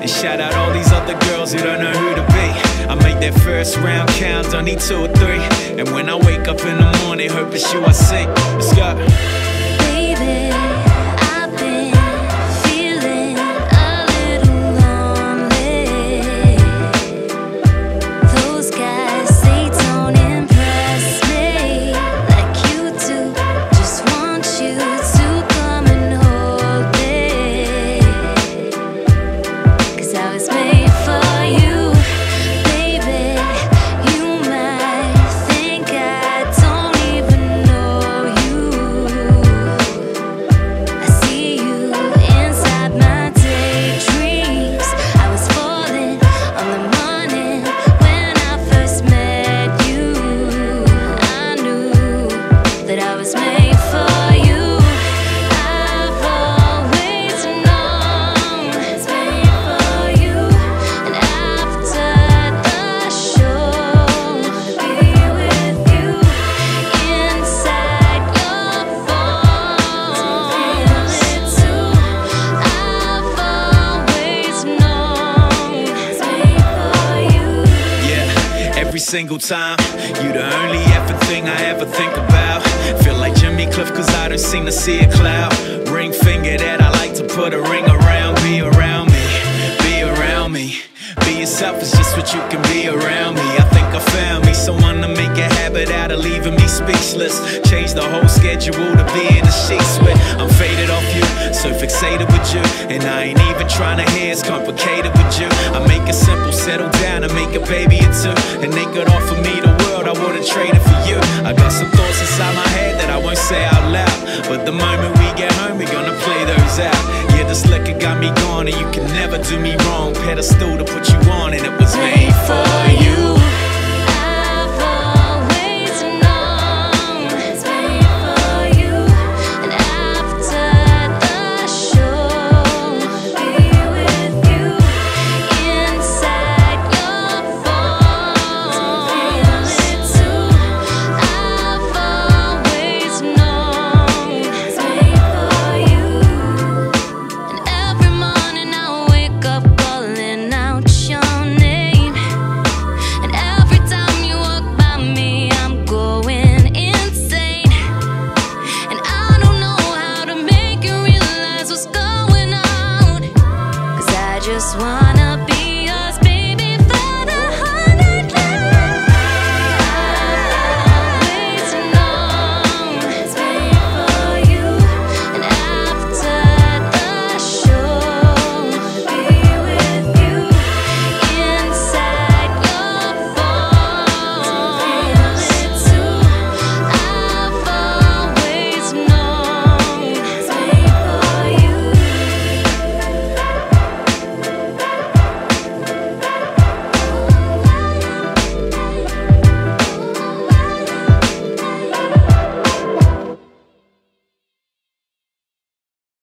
And shout out all these other girls who don't know who to be. I make that first round count, don't need 2 or 3. And when I wake up in the morning, hope it's you I see. Let's go. Baby, I've been feeling a little lonely. Those guys, they don't impress me like you do. Just want you to come and hold me, 'cause I was made for you. Baby, you might think I don't even know you. I see you inside my daydreams. I was falling on the morning when I first met you. I knew that I was made for you. I've always known I was made for you. And after the show, I'll be with you inside your phone. Feel it too. I've always known I was made for you. Yeah, every single time, you the only effing thing I ever think about. Feel like Jimmy Cliff, 'cause I don't seem to see a cloud. Ring finger that I like to put a ring around. Be around me, be around me. Be yourself is just what you can be around me. I think I found me someone to make a habit out of leaving me speechless. Change the whole schedule to be in the sheets with. I'm faded off you, so fixated with you. And I ain't even trying to hear it's complicated with you. I make it simple, settle down and make a baby or two. And they could offer me the world, I would've traded for you. I got some thoughts inside my head that I won't say out loud, but the moment we get home, we're gonna play those out. Yeah, this liquor got me gone, and you can never do me wrong. Pedestal to put you on, and it was made for you. I've always known I was made for you. And after the show, I'll be with you inside your phone. Feel it too. I've always known I was made for you. And every morning I wake up calling out your name. And every time you walk by me, I'm going insane. And I don't know how to make you realize what's going on, 'cause I just wanna